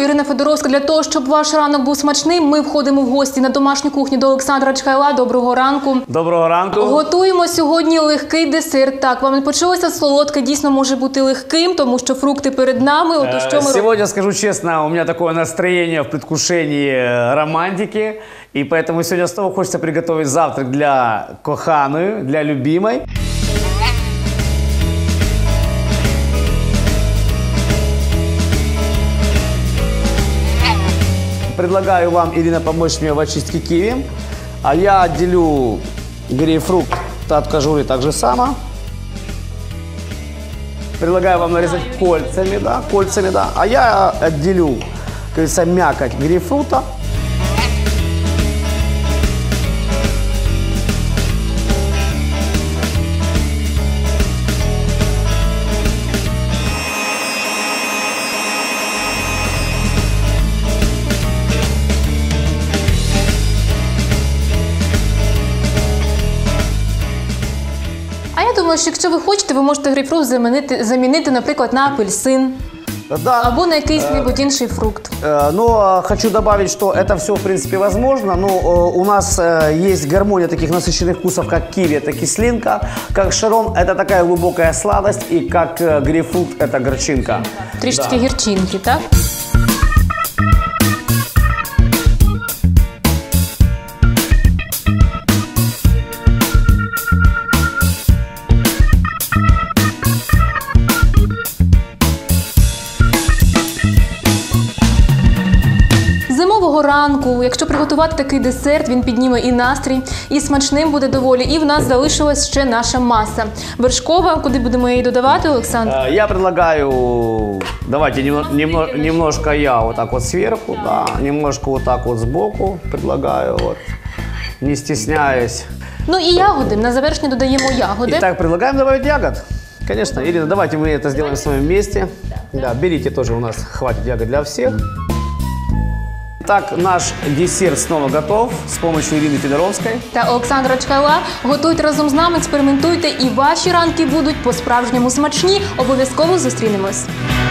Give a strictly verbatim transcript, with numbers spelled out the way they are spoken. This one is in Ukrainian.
Ірина Федоровська. Для того, щоб ваш ранок був смачним, ми входимо в гості на домашню кухню до Олександра Чкайла. Доброго ранку. Доброго ранку. Готуємо сьогодні легкий десерт. Так, вам не почулося, солодке дійсно може бути легким, тому що фрукти перед нами. Ото що ми... Сегодня, скажу честно, у меня такое настроение в предвкушении романтики. И поэтому сегодня снова хочется приготовить завтрак для коханой, для любимой. Предлагаю вам, Ирина, помочь мне в очистке киви. А я отделю грейпфрут от кожуры так же само. Предлагаю вам нарезать кольцами, да, кольцами, да. А я отделю, как говорится, мякоть грейпфрута. Я думаю, що якщо ви хочете, ви можете грейпфрут замінити, замінити, наприклад, на апельсин. Да. Або на якийсь небудь інший фрукт. Но хочу добавить, что это все, в принципе, возможно. Но у нас есть гармония таких насыщенных вкусов, как киви, это кислинка, как шарон, это такая глубокая сладость, и как грейпфрут, это горчинка. Трішечки да. Гірчинки, так? Ранку, якщо приготувати такий десерт, він підніме і настрій, і смачним буде доволі. І в нас залишилась ще наша маса вершкова. Куди будемо її додавати, Олександр? Я предлагаю, давайте немного, немножко я вот так вот сверху, да, немножко вот так вот сбоку предлагаю, вот, не стесняясь. Ну и ягоды, на завершение додаємо ягоды. Итак, предлагаем добавить ягод. Конечно, Ирина, давайте мы это сделаем с вами вместе. Да, берите тоже, у нас хватит ягод для всех. Так, наш десерт снова готов с помощью Ирины Федоровской. Та Олександра Чкайла. Готуйте разом з нами, експериментуйте, і ваші ранки будуть по-справжньому смачні. Обов'язково зустрінемось.